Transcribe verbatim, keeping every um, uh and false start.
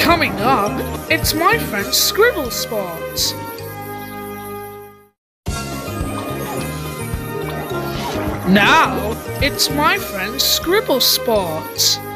Coming up, it's my friend Scribble Spot. Now, it's my friend Scribble Spot.